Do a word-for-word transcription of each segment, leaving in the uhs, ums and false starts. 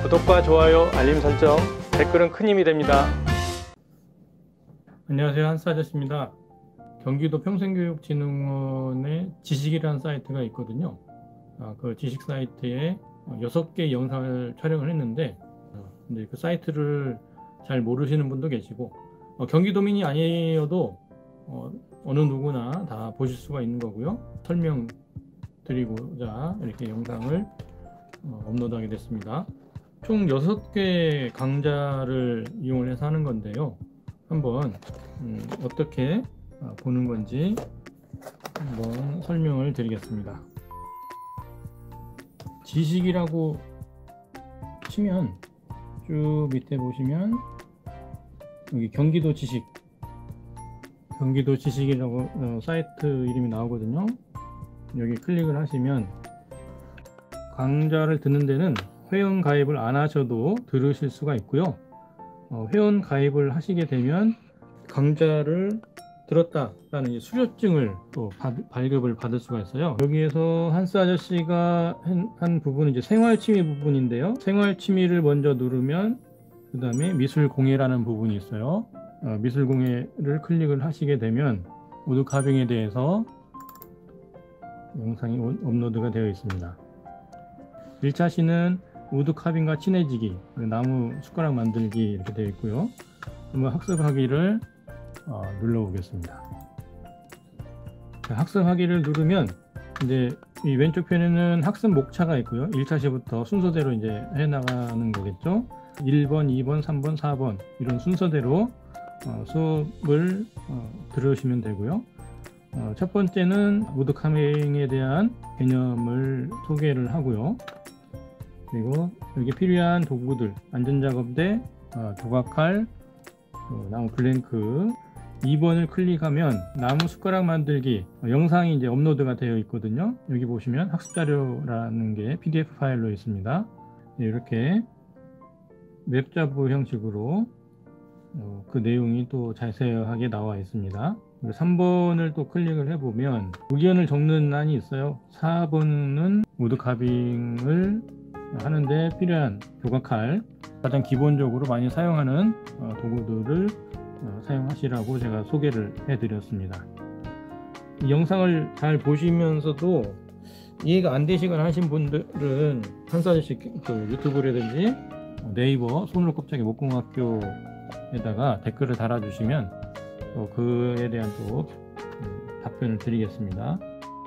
구독과 좋아요, 알림 설정, 댓글은 큰 힘이 됩니다. 안녕하세요, 한스 아저씨입니다. 경기도 평생교육진흥원의 지식이라는 사이트가 있거든요. 아, 그 지식 사이트에 여섯 개 영상을 촬영을 했는데, 근데 그 사이트를 잘 모르시는 분도 계시고, 어, 경기도민이 아니어도 어, 어느 누구나 다 보실 수가 있는 거고요. 설명 드리고자 이렇게 영상을 어, 업로드하게 됐습니다. 총 여섯 개 강좌를 이용을 해서 하는 건데요. 한번 음, 어떻게 보는 건지 한번 설명을 드리겠습니다. 지식이라고 치면 쭉 밑에 보시면 여기 경기도 지식 경기도 지식이라고 어, 사이트 이름이 나오거든요. 여기 클릭을 하시면 강좌를 듣는 데는 회원 가입을 안 하셔도 들으실 수가 있고요. 어, 회원 가입을 하시게 되면 강좌를 들었다라는 수료증을 또 받, 발급을 받을 수가 있어요. 여기에서 한스 아저씨가 한, 한 부분은 이제 생활 취미 부분인데요. 생활 취미를 먼저 누르면 그 다음에 미술 공예라는 부분이 있어요. 어, 미술 공예를 클릭을 하시게 되면 우드 카빙에 대해서 영상이 업로드가 되어 있습니다. 일 차 시는 우드 카빙과 친해지기, 나무 숟가락 만들기 이렇게 되어 있고요. 한번 학습하기를 어, 눌러보겠습니다. 자, 학습하기를 누르면 이제 이 왼쪽 편에는 학습 목차가 있고요. 일 차 시부터 순서대로 이제 해 나가는 거겠죠. 일 번, 이 번, 삼 번, 사 번 이런 순서대로 어, 수업을 어, 들으시면 되고요. 어, 첫 번째는 우드 카빙에 대한 개념을 소개를 하고요. 그리고 여기 필요한 도구들, 안전작업대, 어, 조각칼, 어, 나무 블랭크. 이 번을 클릭하면 나무 숟가락 만들기 어, 영상이 이제 업로드가 되어 있거든요. 여기 보시면 학습자료라는 게 피디에프 파일로 있습니다. 네, 이렇게 웹자부 형식으로 어, 그 내용이 또 자세하게 나와 있습니다. 삼 번을 또 클릭을 해보면 의견을 적는欄이 있어요. 사 번은 우드 카빙을 하는데 필요한 조각칼, 가장 기본적으로 많이 사용하는 어, 도구들을 어, 사용하시라고 제가 소개를 해드렸습니다. 이 영상을 잘 보시면서도 이해가 안 되시거나 하신 분들은 한스 아저씨 그 유튜브라든지 네이버 손으로 꼽자기 목공학교에다가 댓글을 달아주시면 또 그에 대한 또 음, 답변을 드리겠습니다.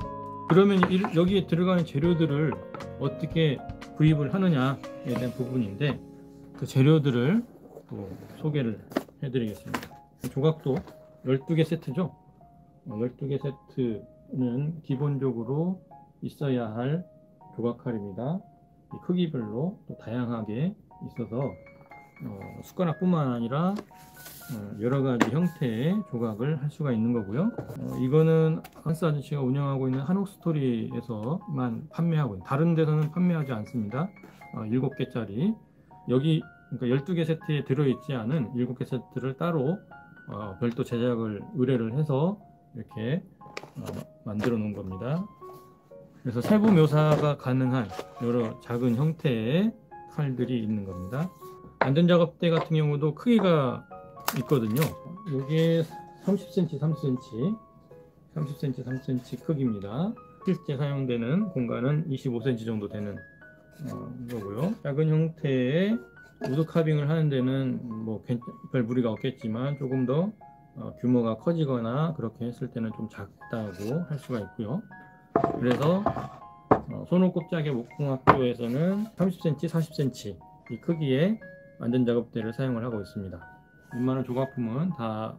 그러면 이, 여기에 들어가는 재료들을 어떻게 구입을 하느냐에 대한 부분인데, 그 재료들을 또 소개를 해드리겠습니다. 조각도 열두 개 세트죠. 열두 개 세트는 기본적으로 있어야 할 조각칼입니다. 크기별로 또 다양하게 있어서 어, 숟가락뿐만 아니라 어, 여러가지 형태의 조각을 할 수가 있는 거고요. 어, 이거는 한스 아저씨가 운영하고 있는 한옥스토리에서만 판매하고 있는, 다른 데서는 판매하지 않습니다. 어, 일곱 개짜리 여기 그러니까 열두 개 세트에 들어있지 않은 일곱 개 세트를 따로 어, 별도 제작을 의뢰를 해서 이렇게 어, 만들어 놓은 겁니다. 그래서 세부 묘사가 가능한 여러 작은 형태의 칼들이 있는 겁니다. 안전작업대 같은 경우도 크기가 있거든요. 이게 삼십 센티미터, 삼십 센티미터, 삼십 센티미터, 삼십 센티미터 크기입니다. 실제 사용되는 공간은 이십오 센티미터 정도 되는 어, 거고요. 작은 형태의 우드 카빙을 하는 데는 뭐 별 무리가 없겠지만 조금 더 어, 규모가 커지거나 그렇게 했을 때는 좀 작다고 할 수가 있고요. 그래서 어, 손오꼽자기 목공학교에서는 삼십 센티미터, 사십 센티미터 이 크기의 안전작업대를 사용을 하고 있습니다. 웬만한 조각품은 다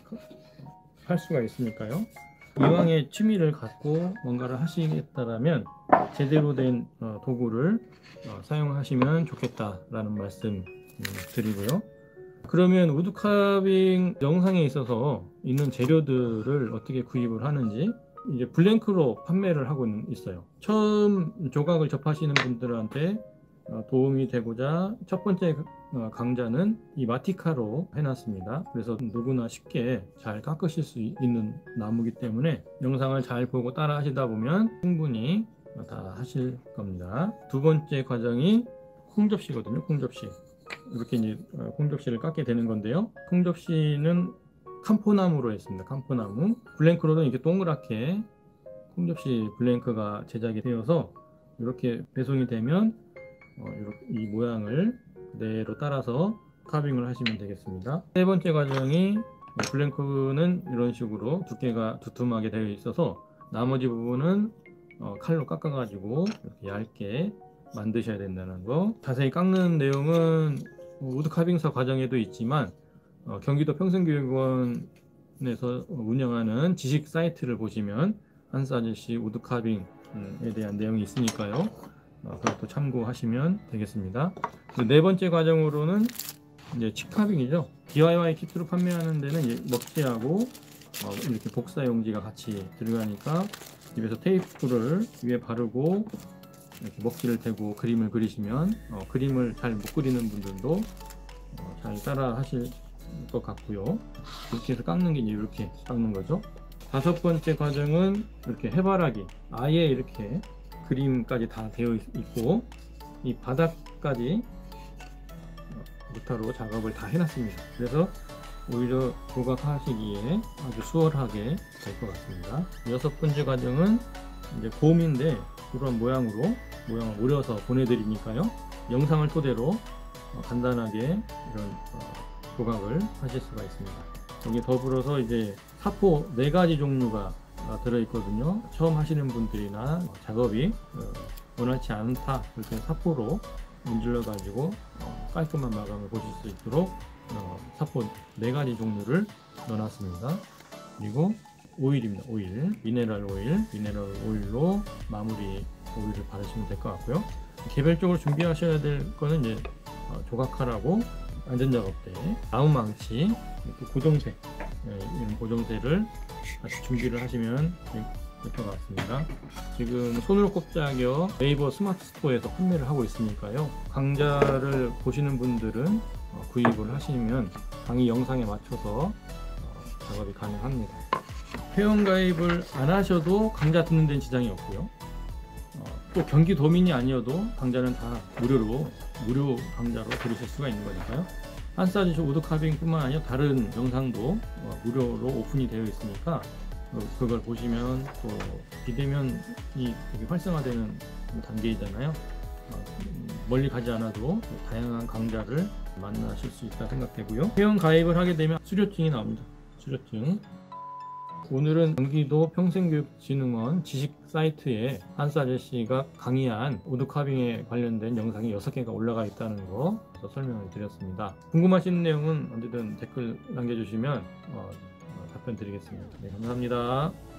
할 어, 수가 있으니까요. 이왕의 취미를 갖고 뭔가를 하시겠다면 제대로 된 어, 도구를 어, 사용하시면 좋겠다라는 말씀 음, 드리고요. 그러면 우드 카빙 영상에 있어서 있는 재료들을 어떻게 구입을 하는지, 이제 블랭크로 판매를 하고 있어요. 처음 조각을 접하시는 분들한테 도움이 되고자 첫 번째 강좌는 이 마티카로 해놨습니다. 그래서 누구나 쉽게 잘 깎으실 수 있는 나무이기 때문에 영상을 잘 보고 따라 하시다 보면 충분히 다 하실 겁니다. 두 번째 과정이 콩접시거든요. 콩접시. 이렇게 이제 콩접시를 깎게 되는 건데요. 콩접시는 캄포나무로 했습니다. 캄포나무. 블랭크로는 이렇게 동그랗게 콩접시 블랭크가 제작이 되어서 이렇게 배송이 되면 어, 이렇게 이 모양을 그대로 따라서 카빙을 하시면 되겠습니다. 세 번째 과정이 블랭크는 이런 식으로 두께가 두툼하게 되어 있어서 나머지 부분은 어, 칼로 깎아 가지고 이렇게 얇게 만드셔야 된다는 거. 자세히 깎는 내용은 우드 카빙사 과정에도 있지만 어, 경기도 평생교육원에서 운영하는 지식 사이트를 보시면 한스 아저씨 우드 카빙에 대한 내용이 있으니까요. 어, 그것도 참고하시면 되겠습니다. 네 번째 과정으로는 이제 칙카빙이죠. 디아이와이 키트로 판매하는 데는 먹지하고 어, 이렇게 복사 용지가 같이 들어가니까 집에서 테이프를 위에 바르고 이렇게 먹지를 대고 그림을 그리시면 어, 그림을 잘 못 그리는 분들도 어, 잘 따라 하실 것 같고요. 이렇게 해서 깎는 게 이제 이렇게 깎는 거죠. 다섯 번째 과정은 이렇게 해바라기, 아예 이렇게 그림까지 다 되어 있고 이 바닥까지 모타로 작업을 다 해놨습니다. 그래서 오히려 조각하시기에 아주 수월하게 될 것 같습니다. 여섯 번째 과정은 이제 곰인데 이런 모양으로 모양을 오려서 보내드리니까요. 영상을 토대로 간단하게 이런 조각을 하실 수가 있습니다. 여기 더불어서 이제 사포 네 가지 종류가 들어있거든요. 처음 하시는 분들이나 작업이 원활치 않다 이렇게 사포로 문질러 가지고 깔끔한 마감을 보실 수 있도록 사포 네 가지 종류를 넣어놨습니다. 그리고 오일입니다. 오일, 미네랄 오일, 미네랄 오일로 마무리 오일을 바르시면 될 것 같고요. 개별적으로 준비하셔야 될 거는 이제 조각칼하고 안전작업대, 나무망치, 고정쇠, 이런 고정쇠를 같이 준비를 하시면 될 것 같습니다. 지금 손으로 꼽자겨 네이버 스마트 스토어에서 판매를 하고 있으니까요. 강좌를 보시는 분들은 구입을 하시면 강의 영상에 맞춰서 작업이 가능합니다. 회원가입을 안 하셔도 강좌 듣는 데는 지장이 없고요. 또 경기도민이 아니어도 강좌는 다 무료로 무료 강좌로 들으실 수가 있는 거니까요. 한스 아저씨 우드 카빙 뿐만 아니라 다른 영상도 무료로 오픈이 되어 있으니까 그걸 보시면 또 비대면이 되게 활성화되는 단계이잖아요. 멀리 가지 않아도 다양한 강좌를 만나실 수 있다 생각되고요. 회원 가입을 하게 되면 수료증이 나옵니다. 수료증. 오늘은 경기도 평생교육진흥원 지식 사이트에 한스 아저씨가 강의한 우드 카빙에 관련된 영상이 여섯 개가 올라가 있다는 거 설명을 드렸습니다. 궁금하신 내용은 언제든 댓글 남겨주시면 어, 답변 드리겠습니다. 네, 감사합니다.